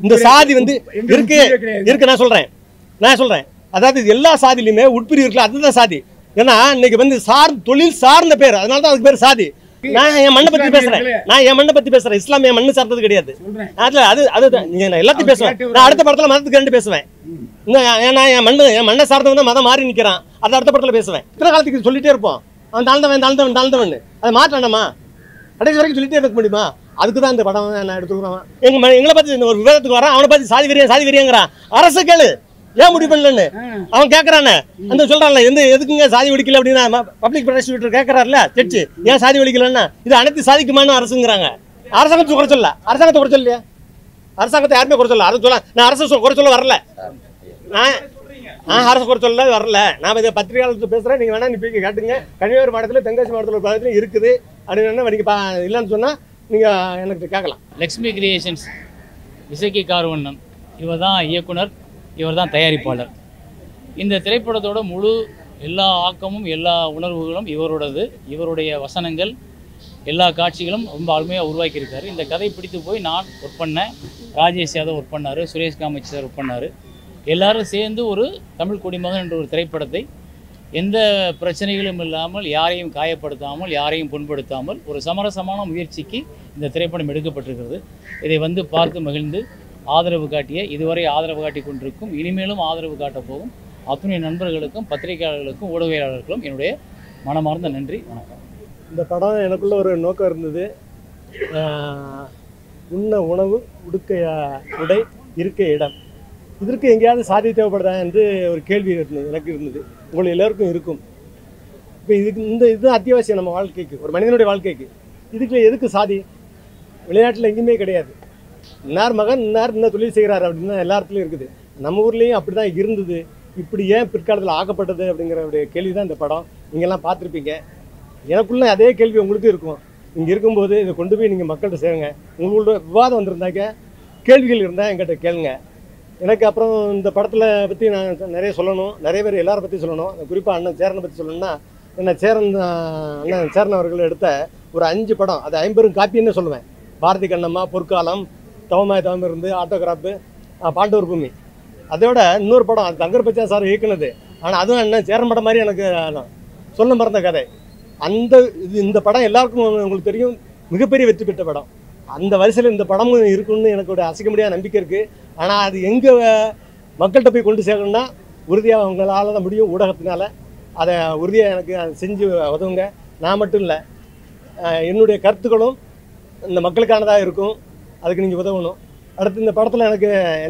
இந்த சாதி வந்து இருக்கு நான் சொல்றேன் அதாவது எல்லா சாதியிலுமே உட்பிரிவு இருக்குல்ல, அதுதான் சாதி. ஏன்னா இன்னைக்கு வந்து தொழில் சார்ந்த பேர், அதனால தான் அதுக்கு பேர் சாதி. நான் என் மண்ணை பத்தி பேசுறேன், இஸ்லாம் என் மண்ணு சார்ந்தது கிடையாது. அதுதான் நான் எல்லாத்தையும் பேசுவேன். நான் அடுத்த படத்துல மதத்துக்கு ரெண்டு பேசுவேன். ஏன்னா என் மண்ணை சார்ந்தவன் மதம் மாறி நிற்கிறான், அதை அடுத்த படத்துல பேசுவேன். இத்தனை காலத்துக்கு சொல்லிட்டே இருப்போம், அவன் தாழ்ந்தவன் அது மாற்றானமா கடைசி வரைக்கும் சொல்லிட்டே இருக்க முடியுமா? அதுக்கு தான் இந்த படம் நான் எடுத்துக்கிறோம். எங்களை பத்தி ஒரு விவாதத்துக்கு வரான், அவனை பத்தி சாதி வெறியாங்கிறான். அரசு கேளு ஏன் முடிவு பண்ணலன்னு அவன் கேட்கறானே, அந்த சொல்றான்ல எதுக்குங்க சாதி ஒழிக்கல அப்படின்னா பப்ளிக் ப்ராசிக்யூட்டர் கேட்கறாருல ஜட்ஜி, ஏன் சாதி ஒழிக்கலன்னா இது அனைத்து சாதிக்குமான அரசுங்கிறாங்க. அரசாங்கத்தை குறை சொல்ல, அரசாங்கத்தை குறை சொல்லலையா? அரசாங்கத்தை யாருமே குறை சொல்ல. அரசு சொல்ல, நான் அரசு குறை சொல்ல வரல, நான் அரசு குறை சொல்ல வரல. நான் இதை பத்திரிகையாளர் பேசுறேன், நீங்க வேணா நீ கேட்டுங்க. கன்னியாகுமரி மாவட்டத்தில் தென்காசி மாவட்டத்தில் ஒரு பகுதியில் இருக்குது அப்படின்னு நீங்க இல்லைன்னு சொன்னா நீங்க எனக்கு கேட்கலாம். லக்ஷ்மி கிரியேஷன்ஸ் இசக்கி கார்வண்ணன் இவர் தான் இயக்குனர், இவர் தான் தயாரிப்பாளர். இந்த திரைப்படத்தோட முழு எல்லா ஆக்கமும் எல்லா உணர்வுகளும் இவரோடது. இவருடைய வசனங்கள் எல்லா காட்சிகளும் ரொம்ப அருமையாக உருவாக்கியிருக்காரு. இந்த கதை பிடித்து போய் நான் ஒர்க் பண்ணேன், ராஜேஷ் யாதவ் ஒர்க் பண்ணார், சுரேஷ் காமச்சி சார் ஒர்க் பண்ணார். எல்லோரும் சேர்ந்து ஒரு தமிழ் குடிமகன் என்ற ஒரு திரைப்படத்தை எந்த பிரச்சனைகளும் இல்லாமல், யாரையும் காயப்படுத்தாமல், யாரையும் புண்படுத்தாமல் ஒரு சமரசமான முயற்சிக்கு இந்த திரைப்படம் எடுக்கப்பட்டிருக்கிறது. இதை வந்து பார்த்து மகிழ்ந்து ஆதரவு காட்டிய, இதுவரை ஆதரவு காட்டி கொண்டிருக்கும், இனிமேலும் ஆதரவு காட்டப் போகும் அத்துணை நண்பர்களுக்கும் பத்திரிகையாளர்களுக்கும் ஊடகவியலாளர்களுக்கும் என்னுடைய மனமார்ந்த நன்றி, வணக்கம். இந்த படம் எனக்குள்ள ஒரு நோக்கம் இருந்தது. உண்ண உணவு, உடுக்க உடை, இருக்க இடம், இதற்கு எங்கேயாவது சாதி தேவைப்படுதா என்று ஒரு கேள்வி எனக்கு இருந்தது, உங்களுக்கு எல்லோருக்கும் இருக்கும். இப்போ இது அத்தியாவசியம் நம்ம வாழ்க்கைக்கு, ஒரு மனிதனுடைய வாழ்க்கைக்கு. இதுக்கு எதுக்கு சாதி? விளையாட்டில் எங்கேயுமே கிடையாது. இன்னார் மகன் இன்னார் இன்னும் தொழில் செய்கிறார் அப்படின்னு எல்லா இடத்துலையும் இருக்குது. நம்ம ஊர்லேயும் அப்படி தான் இருந்தது. இப்படி ஏன் பிற்காலத்தில் ஆக்கப்பட்டது அப்படிங்கிற கேள்வி தான் இந்த படம். நீங்கள்லாம் பார்த்துருப்பீங்க. எனக்குள்ள அதே கேள்வி உங்களுக்கும் இருக்கும். இங்கே இருக்கும்போது இதை கொண்டு போய் நீங்கள் மக்கள்கிட்ட சேருங்க. உங்களோட விவாதம் வந்திருந்தாக்க, கேள்விகள் இருந்தால் என்கிட்ட கேளுங்க. எனக்கு அப்புறம் இந்த படத்தில் பற்றி நான் நிறைய சொல்லணும், நிறைய பேர் எல்லாரை பற்றி சொல்லணும். குறிப்பாக அண்ணன் சேரனை பற்றி சொல்லணும்னா, அண்ணன் சேரன் அவர்கள் எடுத்த ஒரு 5 படம், அது 50 காப்பின்னு சொல்லுவேன். பாரதி கண்ணம்மா, பொற்காலம், தவமாய் தவம் இருந்து, ஆட்டோகிராஃபு, பாண்டவர் பூமி. அதோட இன்னொரு படம், அது தங்கர் பச்சா சார் இயக்குனது. ஆனால் அதுவும் என்ன சேரன் படம் மாதிரி எனக்கு சொல்ல மறந்த கதை. இந்த படம் எல்லாருக்கும் உங்களுக்கு தெரியும், மிகப்பெரிய வெற்றி பெற்ற படம். அந்த வரிசையில் இந்த படமும் இருக்குன்னு எனக்கு ஒரு அசைக்க முடியாத நம்பிக்கை இருக்குது. ஆனால் அது எங்கே மக்கள்கிட்ட போய் கொண்டு சேர்க்கணும்னா உறுதியாக அவங்களால தான் முடியும், ஊடகத்தினால. அதை உறுதியாக எனக்கு செஞ்சு உதவுங்க. நான் மட்டும் இல்லை, என்னுடைய கருத்துக்களும் இந்த மக்களுக்கானதாக இருக்கும். அதுக்கு நீங்கள் உதவணும். அடுத்து இந்த படத்தில் எனக்கு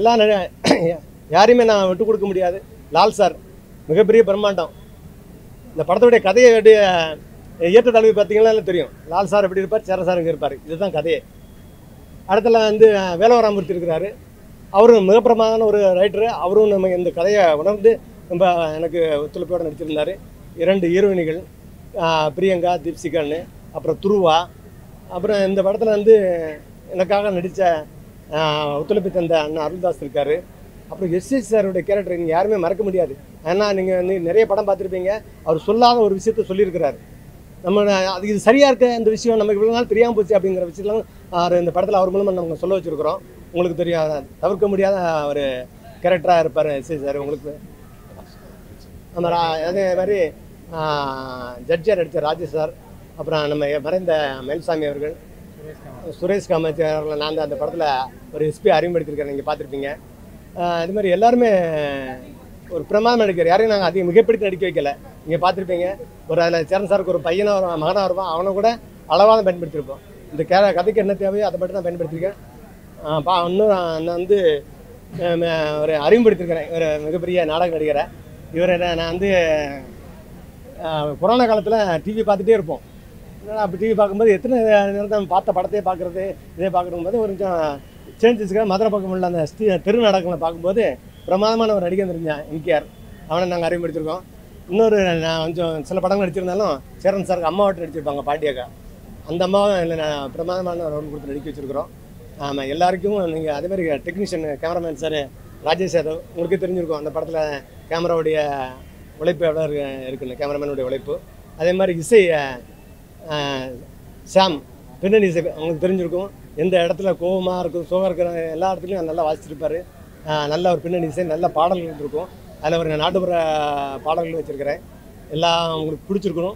யாரையுமே நான் விட்டு கொடுக்க முடியாது. லால் சார் மிகப்பெரிய பிரம்மாண்டம். இந்த படத்துடைய கதையை ஏற்ற தழுவி பார்த்தீங்கன்னா தெரியும். லால் சார் எப்படி இருப்பார், சேரன் சார் இங்கே இருப்பார். இதுதான் கதையே. அடுத்துல வந்து வேலவராமூர்த்தி இருக்கிறாரு, அவரும் மிகப்பிரமாதான ஒரு ரைட்டரு. அவரும் நம்ம இந்த கதையை உணர்ந்து ரொம்ப எனக்கு ஒத்துழைப்போடு நடிச்சிருந்தார். 2 ஹீரோயினிகள், பிரியங்கா, தீப்சிகான்னு, அப்புறம் துருவா. அப்புறம் இந்த படத்தில் வந்து எனக்காக நடித்த ஒத்துழைப்பு தந்த அண்ணன் அருள்தாஸ் இருக்கார். அப்புறம் எஸ்எஸ் சாருடைய கேரக்டர் நீங்கள் யாருமே மறக்க முடியாது. ஏன்னா நீங்கள் நிறைய படம் பார்த்துருப்பீங்க, அவர் சொல்லாத ஒரு விஷயத்த சொல்லியிருக்கிறாரு. நம்ம அது இது சரியாக இருக்க இந்த விஷயம் நமக்கு இவ்வளோ நாள் தெரியாமல் போச்சு அப்படிங்கிற விஷயத்தெல்லாம் இந்த படத்தில் அவர் மூலமாக நம்ம சொல்ல வச்சுருக்கிறோம். உங்களுக்கு தெரியும், தவிர்க்க முடியாத ஒரு கேரக்டராக இருப்பார் எஸ்எஸ் சார். உங்களுக்கு நம்ம அதே மாதிரி ஜட்ஜாக நடித்த ராஜேஷ் சார், அப்புறம் நம்ம மறைந்த மேல்சாமி அவர்கள், சுரேஷ் காமச்சி அவர்கள், நான் அந்த படத்தில் ஒரு எஸ்பி அறிமுகப்படுத்தியிருக்கிறேன், நீங்கள் பார்த்துருப்பீங்க. இது மாதிரி எல்லாருமே ஒரு பிரமாதம் நடிக்கிற, யாரையும் நாங்கள் அதிகம் மிகப்படுத்தி நடிக்க வைக்கல. நீங்கள் பார்த்துருப்பீங்க. ஒரு அதில் சேரன் சாருக்கு ஒரு பையனாக வருவான், மகனாக வருவான், அவனை கூட அளவாக தான் பயன்படுத்தியிருப்போம். இந்த கதைக்கு என்ன தேவையோ அதை மட்டும் தான் பயன்படுத்தியிருக்கேன். இன்னும் நான் வந்து ஒரு அறிமுகப்படுத்தியிருக்கிறேன், ஒரு மிகப்பெரிய நாடக நடிகரை. இவரை நான் வந்து கொரோனா காலத்தில் டிவி பார்த்துட்டே இருப்போம். அப்போ டிவி பார்க்கும்போது எத்தனை நேரத்தை பார்த்த படத்தையே பார்க்குறது, இதே பார்க்கும்போது ஒரு கொஞ்சம் சேஞ்சஸ்க்காக மதுரை பக்கம் உள்ள அந்த தெரு நாடகங்களை பார்க்கும்போது பிரமாதமான ஒரு நடிகை தெரிஞ்சான் எம்கேஆர். அவனை நாங்கள் அறிமுகப்படுத்தியிருக்கோம். இன்னொரு நான் கொஞ்சம் சில படங்கள் நடிச்சிருந்தாலும் சேரன் சாருக்கு அம்மாவட்டு நடிச்சிருப்பாங்க, பாண்டியக்கா. அந்த அம்மாவும் இல்லை நான் பிரமாதமான ரோல் கொடுத்து நடிக்க வச்சுருக்கிறோம். ஆமாம், எல்லாருக்கும் நீங்கள் அதேமாதிரி technician cameraman sir Rajesh Yadav, உங்களுக்கே தெரிஞ்சிருக்கும் அந்த படத்தில் கேமராவுடைய உழைப்பு எவ்வளோ இருக்குன்னு, கேமராமேனுடைய உழைப்பு. அதே மாதிரி இசை சாம், பின்னணி இசை உங்களுக்கு தெரிஞ்சிருக்கும். எந்த இடத்துல கோபமாக இருக்கும், சோகம் இருக்கிற எல்லா இடத்துலையும் நல்லா வாசிச்சிருப்பார். நல்ல ஒரு பின்னணி இசை, நல்ல பாடல்கள் இருக்கும். அதில் ஒரு நாட்டுப்புற பாடல்கள் வச்சுருக்கிறேன். எல்லாம் உங்களுக்கு பிடிச்சிருக்கணும்,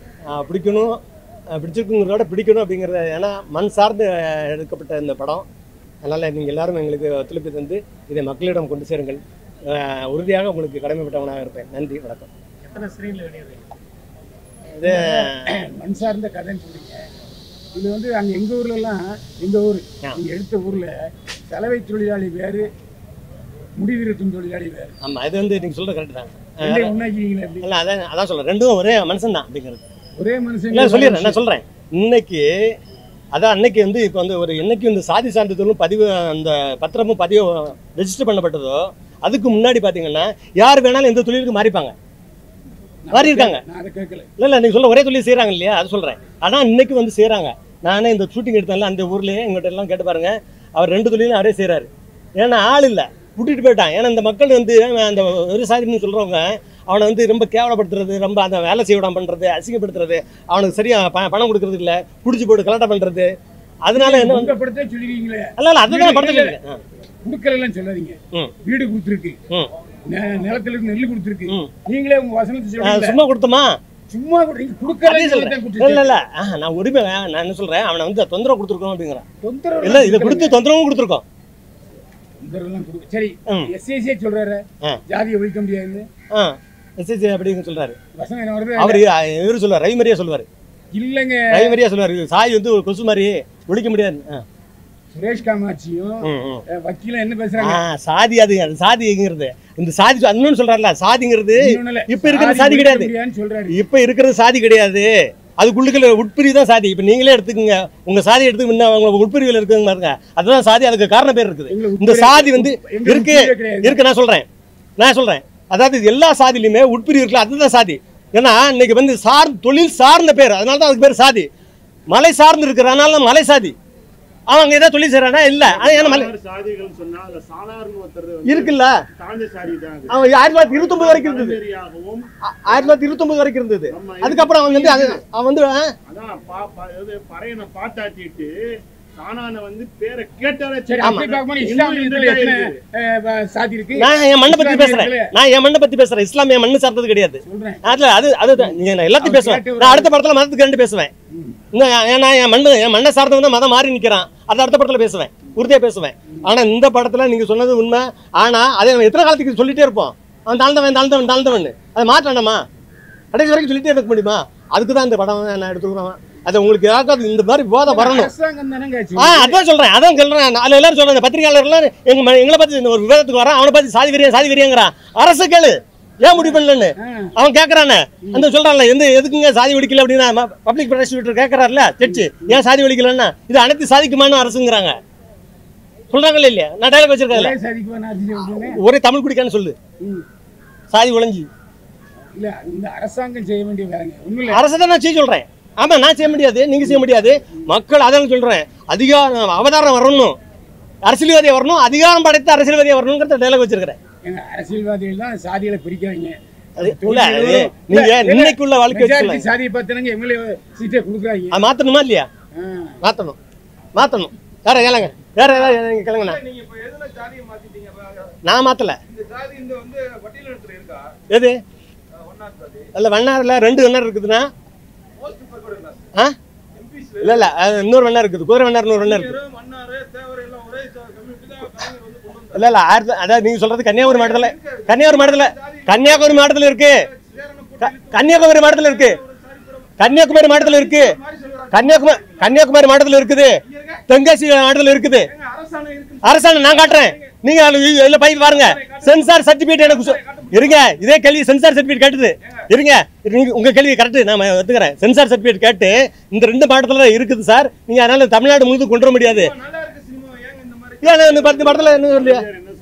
பிடிச்சிருக்குங்கிறத பிடிக்கணும் அப்படிங்கிறத. ஏன்னா மண் சார்ந்து எடுக்கப்பட்ட இந்த படம். அதனால் நீங்கள் எல்லோரும் எங்களுக்கு ஒத்துழைப்பு தந்து இதை மக்களிடம் கொண்டு சேருங்கள். உறுதியாக உங்களுக்கு கடமைப்பட்டவனாக இருப்பேன். நன்றி, வணக்கம். எத்தனை ஸ்க்ரீனில் வெளியே இது மண் சார்ந்த கதைன்னு சொல்றீங்க. இது வந்து அங்கே எங்கள் ஊர்லலாம், எங்கள் ஊர் நீங்கள் எடுத்த ஊரில் சலவை தொழிலாளி வேறு, முடிவிருத்தும் தொழிலாளி வேறு. ஆமாம், இது வந்து நீங்கள் சொல்கிறது கரெக்டு தான். உண்டாக்கிங்களே இல்லை, அதான் சொல்கிறேன். ரெண்டும் ஒரே மனுஷன் தான் அப்படிங்கிறது. ஒரே மனுஷன் இல்லை சொல்லிடுறேன். நான் சொல்கிறேன். இன்னைக்கு அதான் அன்னைக்கு வந்து இப்போ வந்து ஒரு என்னைக்கு வந்து சாதி சான்றிதழும் பதிவு அந்த பத்திரமும் பதிவு ரெஜிஸ்டர் பண்ணப்பட்டதோ அதுக்கு முன்னாடி பார்த்தீங்கன்னா யார் வேணாலும் எந்த தொழிலுக்கு மாறிப்பாங்க, மாறி இருக்காங்க. இல்லை நீங்கள் சொல்ல ஒரே தொழில் செய்கிறாங்க இல்லையா, அது சொல்கிறேன். ஆனால் இன்னைக்கு வந்து செய்கிறாங்க. நானே இந்த ஷூட்டிங் எடுத்தால அந்த ஊர்லேயே எங்கள்கிட்ட எல்லாம் கேட்டு பாருங்க, அவர் 2 தொழிலும் அவரே செய்கிறாரு. ஏன்னா ஆள் இல்லை, விட்டுட்டு போயிட்டான். ஏன்னா இந்த மக்கள் வந்து அந்த விவசாயின்னு சொல்கிறவங்க அவனை வந்து ரொம்ப கேவலப்படுத்துறது, ரொம்ப அந்த வேலை செய்ய விடாம பண்ணுறது, அசிங்கப்படுத்துறது, அவனுக்கு சரியாக பணம் கொடுக்கறது இல்லை, பிடிச்சி போட்டு கலாட்டம் பண்ணுறது. அதனால என்ன சொல்லுவீங்களே? அல்ல, அதுதான் படத்தில் கொடுக்கலன்னு சொல்லாதீங்க. வீடு கொடுத்துருக்கு, நிலத்துல இருந்து நெல் கொடுத்துருக்கு, நீங்களே உங்க வசனத்தை சும்மா கொடுத்தோமா? சும்மா கொடுக்கல. இல்ல நான் உரிமை, நான் என்ன சொல்றேன், அவனை வந்து தொந்தரவு கொடுத்துருக்கோம் அப்படிங்கிறேன். தொந்தரவு இல்லை, இதை கொடுத்து தொந்தரவும் கொடுத்துருக்கோம். சரி, எஸ்ஐசியே சொல்றாரு ஜாதியை ஒழிக்க முடியாதுன்னு. எஸ்ஐசி அப்படிங்க சொல்றாரு. வசனம் அவர் இவரு சொல்லுவார், ரவிமரியா சொல்லுவார். இல்லைங்க, ரவிமரியா சொல்லுவார், சாதி வந்து ஒரு கொசு மாதிரி ஒழிக்க முடியாது. சுரேஷ் காமாட்சியும் வக்கீலும் என்ன பேசுறாங்க? சாதி, அது சாதிங்கிறது இந்த சாதி இன்னொன்னு சொல்றாருல, சாதிங்கிறது இப்ப இருக்கிற சாதி கிடையாது. இப்ப இருக்கிறது சாதி கிடையாது, அதுக்குள்ளுக்குள்ள உட்பிரிவு தான் சாதி. இப்ப நீங்களே எடுத்துக்கங்க, உங்க சாதி எடுத்துக்க, உங்க உட்பிரிவில் இருக்குங்க பாருங்க, அதுதான் சாதி. அதுக்கு காரண பேர் இருக்குது. இந்த சாதி வந்து இருக்கு. நான் சொல்றேன் அதாவது எல்லா சாதியிலுமே உட்பிரிவு இருக்குல்ல, அதுதான் சாதி. ஏன்னா இன்னைக்கு வந்து தொழில் சார்ந்த பேர், அதனால தான் அதுக்கு பேர் சாதி. மலை சார்ந்து இருக்கிறதுனால மலை சாதி. அவங்க ஏதாவது தொழில் செய்யறானா? இல்ல, இருக்குல்ல. அவன் 1929 வரைக்கும் இருந்தது. 1929 வரைக்கும் இருந்தது. அதுக்கப்புறம் அவன் வந்து பாட்டாட்டிட்டு சாணான வந்து பேரை கேட்டாலே நான் என் மண்ணை பத்தி பேசுறேன். இஸ்லாம் என் மண்ணு சார்ந்தது கிடையாது. எல்லாத்தையும் பேசுவேன். நான் அடுத்த படத்துல மதத்துக்கு ரெண்டு பேசுவேன். ஏன்னா என் மண்ணை சார்ந்தவன் தான் மதம் மாறி நிக்கிறான். அதை அடுத்த படத்துல பேசுவேன், உறுதியா பேசுவேன். ஆனா இந்த படத்துல நீங்க சொன்னது உண்மை. ஆனா அதை எத்தனை காலத்துக்கு சொல்லிட்டே இருப்போம், அவன் தாழ்ந்தவன் அதை மாற்றானமா கடைசி வரைக்கும் சொல்லிட்டே இருக்க முடியுமா? அதுக்குதான் இந்த படம் நான் எடுத்துக்கிறேன். அது உங்களுக்கு யாருக்காவது இந்த மாதிரி போதை வரணும். அதான் சொல்றேன். அதுல எல்லாரும் சொல்றாங்க, பத்திரிகையாளர்லாம் எங்களை பத்தி ஒரு விவாதத்துக்கு வரான், அவனை பத்தி சாதி வெறியாங்கிறான். அரசு கேளு, ஏன் முடிவு பண்ணலன்னு அவன் கேட்கறானே. அந்த சொல்றான்ல, எதுக்குங்க சாதி ஒழிக்கல அப்படின்னா பப்ளிக் ப்ராசிக்யூட்டர் கேட்கறாருல ஜட்ஜு, ஏன் சாதி ஒழிக்கலன்னா இது அனைத்து சாதிக்குமான அரசுங்கிறாங்க. சொல்றாங்கல்ல இல்லையா? நான் டைலாக் வச்சிருக்கேன், ஒரே தமிழ் குடிக்கான்னு சொல்லு, சாதி ஒழிஞ்சு இல்ல. இந்த அரசாங்கம் செய்ய வேண்டிய வேலைங்க அரசு தான் நான் செய்ய சொல்றேன். ஆமா, நான் செய்ய முடியாது, நீங்க செய்ய முடியாது. மக்கள் அதான் சொல்றேன், அதிகாரம் அவதாரம் வரணும், அரசியல்வாதியா வரணும், அதிகாரம் படைத்த அரசியல்வாதியா வரணுங்கிறத டைலாக் வச்சிருக்கிறேன். அரசியல்வாதிகள் தான் சாதிகளை பிரிக்கிறாங்க. நீங்க இன்னைக்குள்ள வாழ்க்கை சாதியை பார்த்தனங்க எம்எல்ஏ சீட்டை கொடுக்குறாங்க. அது மாத்தணுமா இல்லையா? மாத்தணும். வேற கேளுங்க, வேற ஏதாவது கேளுங்கண்ணா. நான் மாத்தல. எது இல்ல, வண்ணார்ல 2 வண்ணார் இருக்குதுன்னா இல்ல இன்னொரு வண்ணார் இருக்குது, குதிரை வண்ணார் இன்னொரு வண்ணார் இருக்குது. இல்ல அதாவது நீங்க சொல்றது கன்னியாகுமரி மாவட்டத்துல இருக்கு. கன்னியாகுமரி மாவட்டத்துல இருக்குது, தென்காசி மாவட்டத்துல இருக்குது. அரசாங்கம் நான் காட்டுறேன், நீங்க இதுல போய் பாருங்க. சென்சார் சர்டிபிகேட் எனக்கு இருங்க, இதே கேள்வி சென்சார் சர்டிபிகேட் கேட்டுது. இருங்க, உங்க கேள்வி கரெக்ட், நான் எடுத்துக்கிறேன். சென்சார் சர்டிபிகேட் கேட்டு இந்த 2 மாவட்டத்துல இருக்குது சார். நீங்க அதனால தமிழ்நாடு முழுக்க கொண்டு வர முடியாது. ஏன்னா இந்த 10 மாவட்டத்துல என்ன சொல்லியா?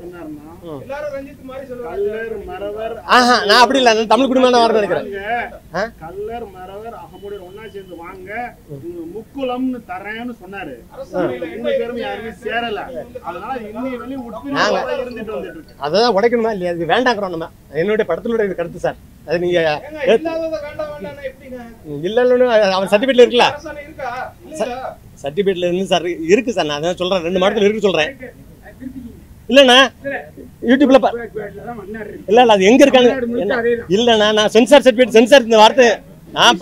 நான் அப்படி இல்ல, தமிழ் குடிமகனா வரணும் நினைக்கிறேன். கல்லர் மரவர் அகமுடையர் ஒன்னா சேர்ந்து வாங்க, முக்குளம்னு தரேன்னு சொன்னாரு. 3 பேரும் யாருமே சேரல. அதனால இன்னி வெளி உட்பிரிவு இருந்துட்டு வந்துட்டு இருக்கு. அதான் உடைக்கணுமா இல்லையா? அது வேண்டாங்கிறோம் நம்ம. என்னுடைய படத்தினுடைய கருத்து சார். அது நீங்க இல்ல அவன் சர்டிபிகேட்ல இருக்குல்ல, சர்டிஃபிகேட்ல இருந்து சார் இருக்கு சார். நான் அதான் சொல்றேன், 2 மாவட்டத்தில் இருக்கு சொல்றேன். இல்லண்ணா யூடியூப்ல இல்ல அது எங்க இருக்காங்க இல்லண்ணா. நான் சென்சார் சர்டிஃபிகேட் சென்சார் இந்த வார்த்தை நான்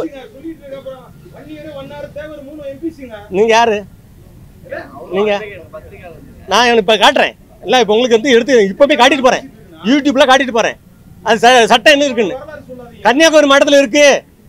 நீங்க யாரு நீங்க நான் இப்ப காட்டுறேன் இல்ல. இப்ப உங்களுக்கு வந்து எடுத்து இப்பவே காட்டிட்டு போறேன், யூடியூப்ல காட்டிட்டு போறேன். அது சட்டம் என்ன இருக்குன்னு கன்னியாகுமரி மாவட்டத்தில் இருக்கு,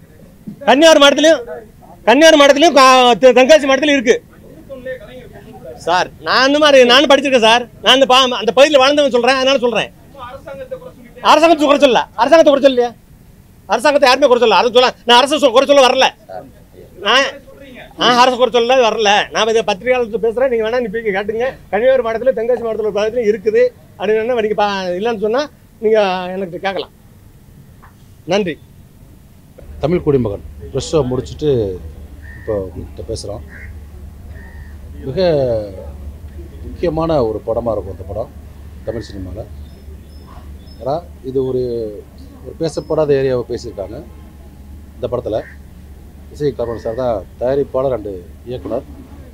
கன்னியாகுமரி மாவட்டத்திலையும் தென்காசி மாவட்டத்திலும் இருக்கு சார். நான் அந்த மாதிரி நானும் படிச்சிருக்கேன் சார். நான் அந்த பகுதியில் வாழ்ந்தவன் சொல்றேன், அதனால சொல்றேன். அரசாங்கத்தை குறை சொல்ல, அரசாங்கத்தை குறை சொல்லலையா? அரசாங்கத்தை யாருமே குறை சொல்ல. அதை சொல்ல நான் அரசு குறை சொல்ல வரல. நான் அரசு குறை சொல்ல வரல. நான் இதை பத்திரிகையாளர் பேசுறேன். நீங்க வேணா நீ கேட்டுங்க. கன்னியாகுமரி மாவட்டத்தில் தென்காசி மாவட்டத்தில் பகுதியிலும் இருக்குது அப்படின்னு நீங்க இல்லைன்னு சொன்னா நீங்க எனக்கு கேட்கலாம். நன்றி. தமிழ் குடிமகன் ப்ரெஸ் ஷோ முடிச்சுட்டு இப்போ உங்கள்கிட்ட பேசுகிறோம். மிக முக்கியமான ஒரு படமாக இருக்கும் அந்த படம் தமிழ் சினிமாவில். ஏன்னா இது ஒரு பேசப்படாத ஏரியாவை பேசியிருக்காங்க. இந்த படத்தில் எஸ்ஐ கர்வன் சார் தான் தயாரிப்பாளர் அண்டு இயக்குனர்.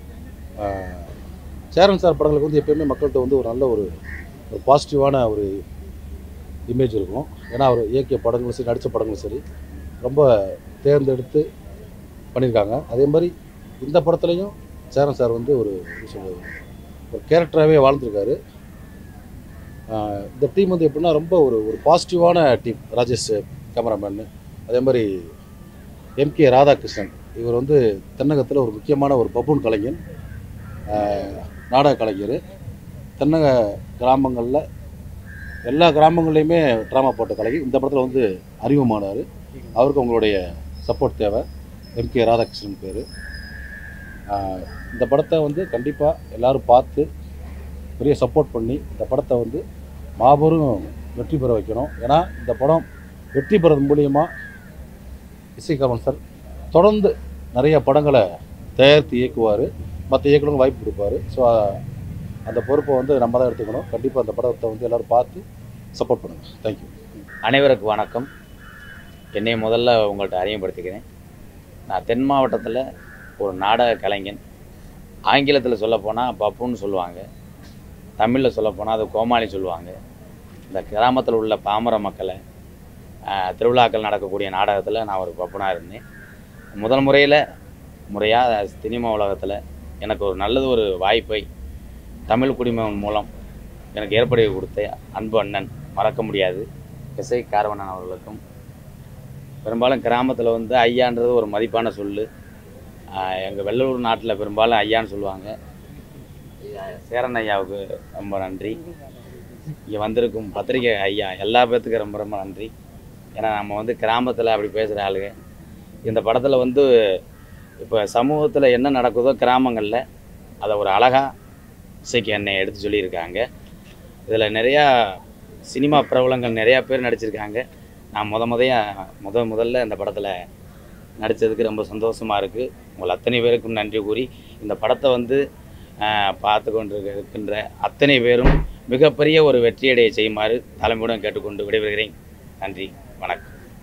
சேரன் சார் படங்களுக்கு வந்து எப்போயுமே மக்கள்கிட்ட வந்து ஒரு நல்ல ஒரு பாசிட்டிவான ஒரு இமேஜ் இருக்கும். ஏன்னா அவர் இயக்கிய படங்களும் சரி, நடித்த படங்களும் சரி ரொம்ப தேர்ந்தெடுத்து பண்ணியிருக்காங்க. அதே மாதிரி இந்த படத்துலையும் சேரன் சார் வந்து ஒரு கேரக்டராகவே வாழ்ந்துருக்காரு. இந்த டீம் வந்து எப்படின்னா ரொம்ப ஒரு பாசிட்டிவான டீம். ராஜேஷ் கேமராமேனு, அதே மாதிரி எம்கே ராதாகிருஷ்ணன், இவர் வந்து தென்னகத்தில் ஒரு முக்கியமான ஒரு பப்பூன் கலைஞன், நாடக கலைஞர். தென்னக கிராமங்களில் எல்லா கிராமங்கள்லையுமே ட்ராமா போட்ட கலைஞர். இந்த படத்தில் வந்து அறிமுகமானார். அவருக்கு உங்களுடைய சப்போர்ட் தேவை. எம்கே ராதாகிருஷ்ணன் பேர். இந்த படத்தை வந்து கண்டிப்பாக எல்லோரும் பார்த்து பெரிய சப்போர்ட் பண்ணி இந்த படத்தை வந்து மாபெரும் வெற்றி பெற வைக்கணும். ஏன்னா இந்த படம் வெற்றி பெறது மூலியமாக எஸ்ஐ கர்வன் சார் தொடர்ந்து நிறைய படங்களை தயாரித்து இயக்குவார், மற்ற இயக்குனருக்கு வாய்ப்பு கொடுப்பார். ஸோ அந்த பொறுப்பை வந்து நம்ம தான் எடுத்துக்கணும். கண்டிப்பாக அந்த படத்தை வந்து எல்லோரும் பார்த்து சப்போர்ட் பண்ணுங்கள். தேங்க்யூ. அனைவருக்கும் வணக்கம். என்னை முதல்ல உங்கள்கிட்ட அறிமுகப்படுத்திக்கிறேன். நான் தென் மாவட்டத்தில் ஒரு நாடக கலைஞன். ஆங்கிலத்தில் சொல்லப்போனால் பப்புன்னு சொல்லுவாங்க, தமிழில் சொல்லப்போனால் அது கோமாளி சொல்லுவாங்க. இந்த கிராமத்தில் உள்ள பாமர மக்களை திருவிழாக்கள் நடக்கக்கூடிய நாடகத்தில் நான் ஒரு பப்புனாக இருந்தேன். முதல் முறையாக சினிமா உலகத்தில் எனக்கு ஒரு நல்லது ஒரு வாய்ப்பை தமிழ் குடிமகன் மூலம் எனக்கு ஏற்படுத்தி கொடுத்த அன்பு அண்ணன், மறக்க முடியாது, எஸ்ஐ கார்வண்ணன் அவர்களுக்கும். பெரும்பாலும் கிராமத்தில் வந்து ஐயான்றது ஒரு மதிப்பான சொல். எங்கள் வெள்ளூர் நாட்டில் பெரும்பாலும் ஐயான்னு சொல்லுவாங்க. சேரன் ஐயாவுக்கு ரொம்ப நன்றி. இங்கே வந்திருக்கும் பத்திரிகை ஐயா எல்லா பேர்த்துக்கும் ரொம்ப ரொம்ப நன்றி. ஏன்னா நம்ம வந்து கிராமத்தில் அப்படி பேசுகிற ஆளுங்க. இந்த படத்தில் வந்து இப்போ சமூகத்தில் என்ன நடக்குதோ கிராமங்களில் அதை ஒரு அழகாக இசைக்கு என்னை எடுத்து சொல்லியிருக்காங்க. இதில் நிறையா சினிமா பிரபலங்கள் நிறையா பேர் நடிச்சிருக்காங்க. நான் முதல்ல இந்த படத்தில் நடித்ததுக்கு ரொம்ப சந்தோஷமாக இருக்குது. உங்கள் அத்தனை பேருக்கும் நன்றி கூறி இந்த படத்தை வந்து பார்த்து கொண்டு இருக்கின்ற அத்தனை பேரும் மிகப்பெரிய ஒரு வெற்றியடைய செய்யுமாறு தலைமையுடன் கேட்டுக்கொண்டு விடைபெறுகிறேன். நன்றி, வணக்கம்.